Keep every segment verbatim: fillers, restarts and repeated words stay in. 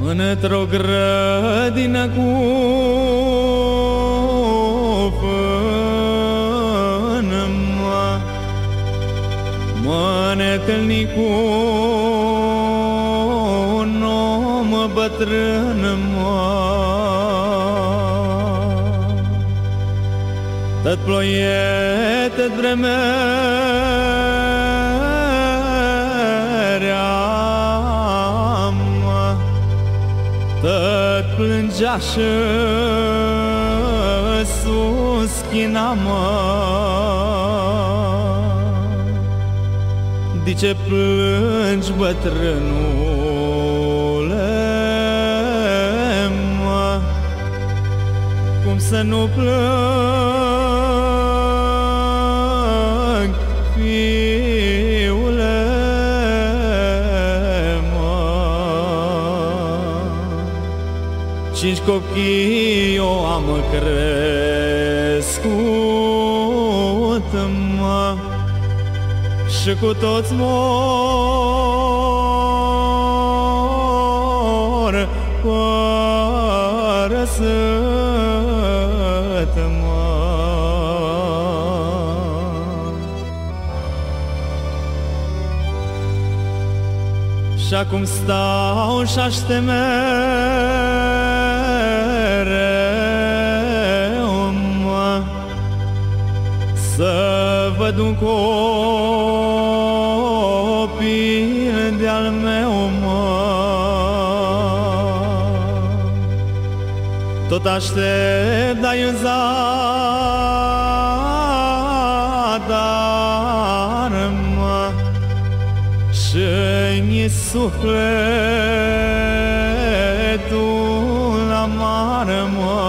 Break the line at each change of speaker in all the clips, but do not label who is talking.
într-o grădină cu fân, mă, mă ne-ntâlni cu un om bătrân, mă. Tăt ploie, tăt vremerea, mă, tăt plângea și suschina, mă. De ce plângi, bătrânule, mă? Cum să nu plâng, fiule, mă? Cinci copii eu am crescut, mă, și cu toți mor părăsât, mă. Și acum stau și aștept mereu, mă, să văd un copil de-al meu, mă. Tot aștept, dar în zadar, mă, și-mi sufletul amar, mă.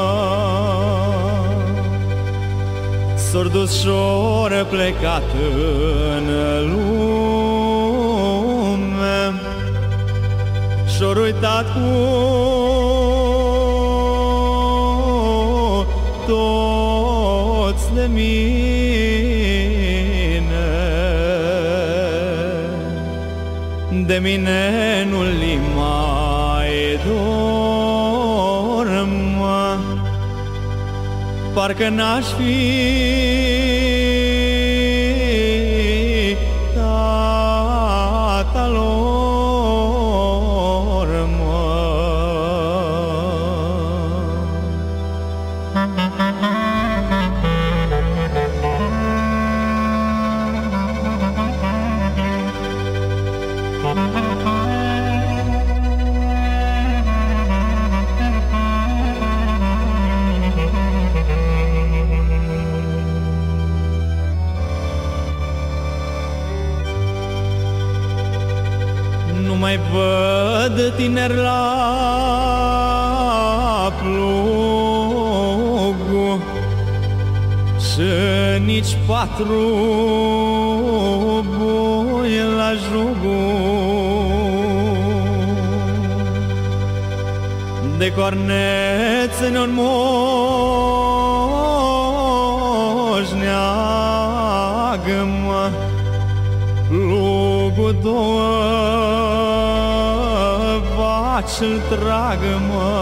S-or dus și-or plecat în lume și-or uitat cu toți de mine. De mine nu-li mai dor, mă, parcă n-aș fi tata lor, mă. Nu mai văd tineri la plug și nici patru boi la jugu. De cornețe ne-o moșneagă, mă, plugul două vaci-l tragă, mă.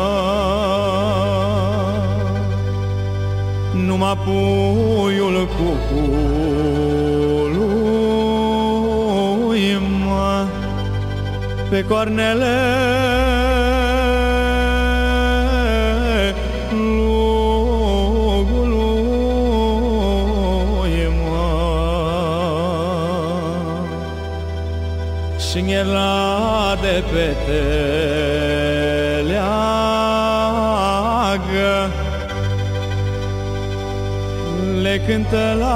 Numai puiul cucului, mă, pe cornele plugului, mă. Și-n era de pe teleagă le cântă la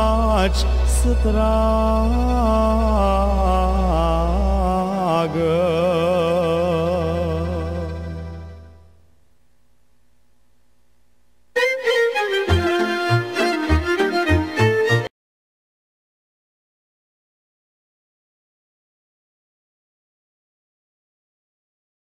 vaci să tragă.